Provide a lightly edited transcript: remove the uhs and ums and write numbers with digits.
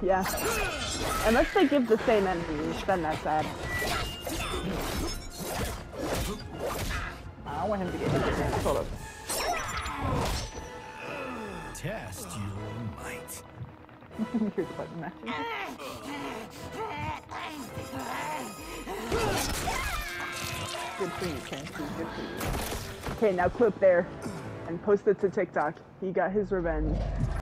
Yeah. Unless they give the same enemies, then that's sad. I want him to get hit again. Hold up. Test your might. Here's the button mashing. Good for you, Kenshi. Good for you. Okay, now clip there and post it to TikTok. He got his revenge.